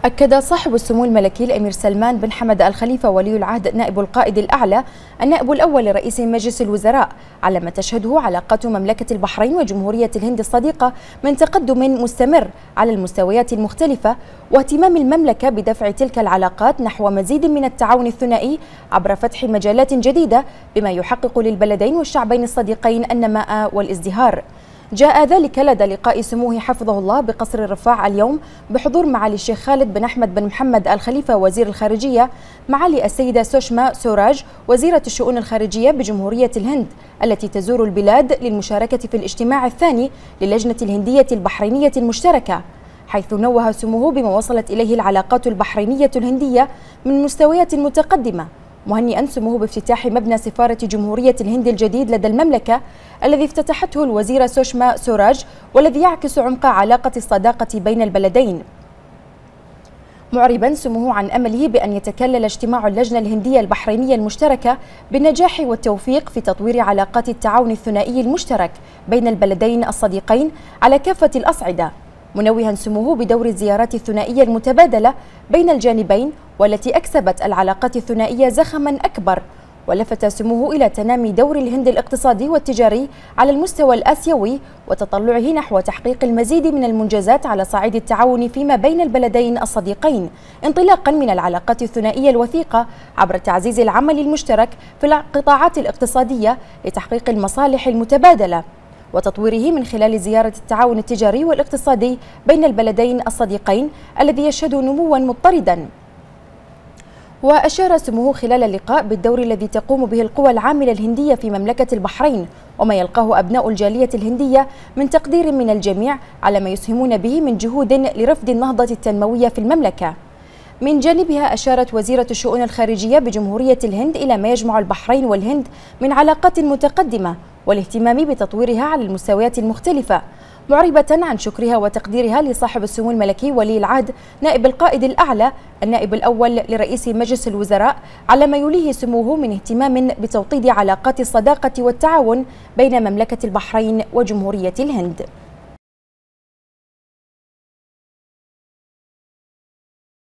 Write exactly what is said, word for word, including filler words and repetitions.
أكد صاحب السمو الملكي الأمير سلمان بن حمد آل خليفة ولي العهد نائب القائد الأعلى النائب الأول لرئيس مجلس الوزراء على ما تشهده علاقات مملكة البحرين وجمهورية الهند الصديقة من تقدم مستمر على المستويات المختلفة، واهتمام المملكة بدفع تلك العلاقات نحو مزيد من التعاون الثنائي عبر فتح مجالات جديدة بما يحقق للبلدين والشعبين الصديقين النماء والازدهار. جاء ذلك لدى لقاء سموه حفظه الله بقصر الرفاع اليوم بحضور معالي الشيخ خالد بن أحمد بن محمد آل خليفة وزير الخارجية، معالي السيدة سوشما سوراج وزيرة الشؤون الخارجية بجمهورية الهند التي تزور البلاد للمشاركة في الاجتماع الثاني للجنة الهندية البحرينية المشتركة، حيث نوه سموه بما وصلت إليه العلاقات البحرينية الهندية من مستويات متقدمة، مهنئا سموه بافتتاح مبنى سفارة جمهورية الهند الجديد لدى المملكة الذي افتتحته الوزيرة سوشما سوراج، والذي يعكس عمق علاقة الصداقة بين البلدين، معربا سموه عن أمله بأن يتكلل اجتماع اللجنة الهندية البحرينية المشتركة بالنجاح والتوفيق في تطوير علاقات التعاون الثنائي المشترك بين البلدين الصديقين على كافة الأصعدة، منوها سموه بدور الزيارات الثنائية المتبادلة بين الجانبين والتي أكسبت العلاقات الثنائية زخما أكبر، ولفت سموه إلى تنامي دور الهند الاقتصادي والتجاري على المستوى الآسيوي وتطلعه نحو تحقيق المزيد من المنجزات على صعيد التعاون فيما بين البلدين الصديقين، انطلاقا من العلاقات الثنائية الوثيقة عبر تعزيز العمل المشترك في القطاعات الاقتصادية لتحقيق المصالح المتبادلة وتطويره من خلال زيارة التعاون التجاري والاقتصادي بين البلدين الصديقين الذي يشهد نموا مضطردا. وأشار سموه خلال اللقاء بالدور الذي تقوم به القوى العاملة الهندية في مملكة البحرين وما يلقاه أبناء الجالية الهندية من تقدير من الجميع على ما يسهمون به من جهود لرفض النهضة التنموية في المملكة. من جانبها أشارت وزيرة الشؤون الخارجية بجمهورية الهند إلى ما يجمع البحرين والهند من علاقات متقدمة والاهتمام بتطويرها على المستويات المختلفة، معربة عن شكرها وتقديرها لصاحب السمو الملكي ولي العهد نائب القائد الأعلى النائب الأول لرئيس مجلس الوزراء على ما يليه سموه من اهتمام بتوطيد علاقات الصداقة والتعاون بين مملكة البحرين وجمهورية الهند.